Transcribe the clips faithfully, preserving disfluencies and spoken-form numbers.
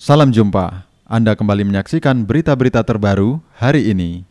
Salam jumpa, Anda kembali menyaksikan berita-berita terbaru hari ini.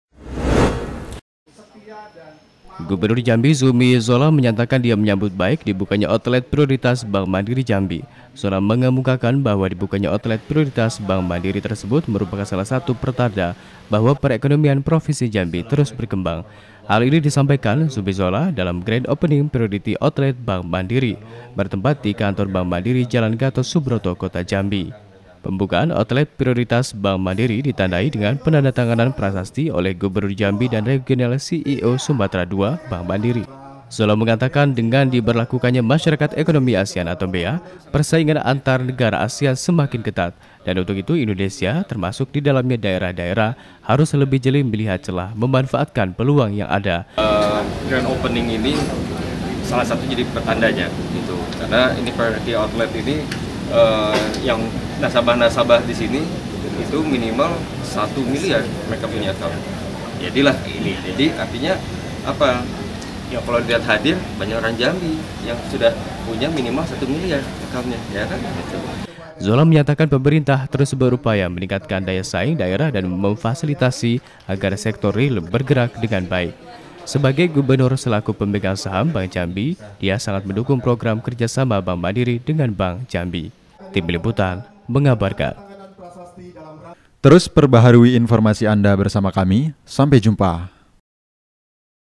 Gubernur Jambi Zumi Zola menyatakan dia menyambut baik dibukanya outlet prioritas Bank Mandiri Jambi. Zola mengemukakan bahwa dibukanya outlet prioritas Bank Mandiri tersebut merupakan salah satu pertanda bahwa perekonomian Provinsi Jambi terus berkembang. Hal ini disampaikan Zumi Zola dalam Grand Opening Priority Outlet Bank Mandiri bertempat di kantor Bank Mandiri Jalan Gatot Subroto, Kota Jambi. Pembukaan outlet prioritas Bank Mandiri ditandai dengan penandatanganan prasasti oleh Gubernur Jambi dan Regional C E O Sumatera dua Bank Mandiri. Zola mengatakan dengan diberlakukannya Masyarakat Ekonomi ASEAN atau B E A, persaingan antar negara ASEAN semakin ketat. Dan untuk itu Indonesia, termasuk di dalamnya daerah-daerah, harus lebih jeli melihat celah, memanfaatkan peluang yang ada. Uh, grand opening ini salah satu jadi pertandanya, gitu. Karena ini priority outlet ini uh, yang nasabah-nasabah di sini itu minimal satu miliar mereka punya account. Jadilah ini. Jadi artinya apa? Ya kalau dilihat hadir banyak orang Jambi yang sudah punya minimal satu miliar accountnya, ya kan? Gitu. Zola menyatakan pemerintah terus berupaya meningkatkan daya saing daerah dan memfasilitasi agar sektor real bergerak dengan baik. Sebagai gubernur selaku pemegang saham Bank Jambi, dia sangat mendukung program kerjasama Bank Mandiri dengan Bank Jambi. Tim Liputan mengabarkan. Terus perbaharui informasi Anda bersama kami. Sampai jumpa.